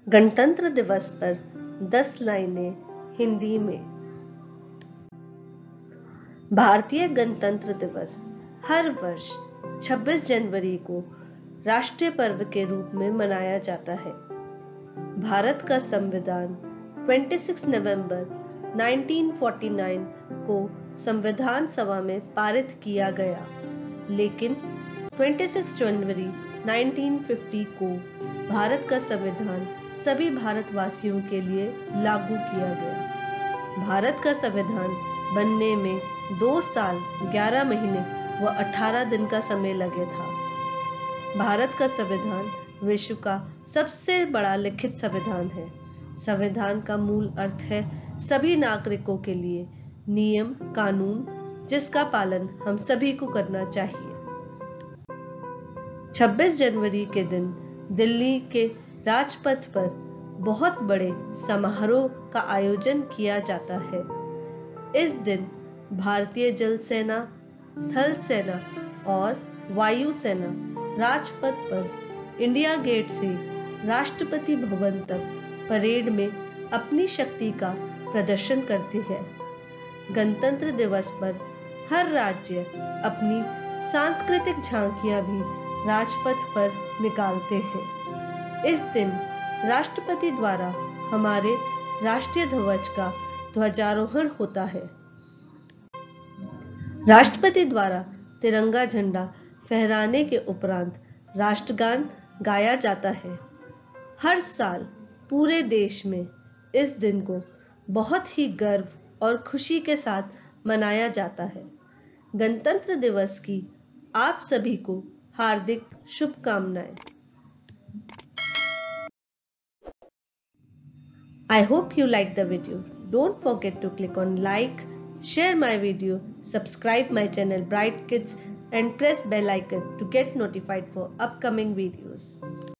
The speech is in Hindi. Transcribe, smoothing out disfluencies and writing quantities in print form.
गणतंत्र दिवस पर 10 लाइनें हिंदी में। भारतीय गणतंत्र दिवस हर वर्ष 26 जनवरी को राष्ट्रीय पर्व के रूप में मनाया जाता है। भारत का संविधान 26 नवंबर 1949 को संविधान सभा में पारित किया गया, लेकिन 26 जनवरी 1950 को भारत का संविधान सभी भारतवासियों के लिए लागू किया गया। भारत का संविधान बनने में 2 साल 11 महीने व 18 दिन का समय लगे था। भारत का संविधान विश्व का सबसे बड़ा लिखित संविधान है। संविधान का मूल अर्थ है सभी नागरिकों के लिए नियम कानून, जिसका पालन हम सभी को करना चाहिए। 26 जनवरी के दिन दिल्ली के राजपथ पर बहुत बड़े समारोह का आयोजन किया जाता है। इस दिन भारतीय जल सेना, थल सेना और वायु सेना राजपथ पर इंडिया गेट से राष्ट्रपति भवन तक परेड में अपनी शक्ति का प्रदर्शन करती है। गणतंत्र दिवस पर हर राज्य अपनी सांस्कृतिक झांकियां भी राजपथ पर निकालते हैं। इस दिन राष्ट्रपति द्वारा हमारे राष्ट्रीय ध्वज का ध्वजारोहण होता है। राष्ट्रपति द्वारा तिरंगा झंडा फहराने के उपरांत राष्ट्रगान गाया जाता है। हर साल पूरे देश में इस दिन को बहुत ही गर्व और खुशी के साथ मनाया जाता है। गणतंत्र दिवस की आप सभी को हार्दिक शुभकामनाएं। I hope you liked the video. Don't forget to click on like, share my video, subscribe my channel Bright Kids and press bell icon to get notified for upcoming videos.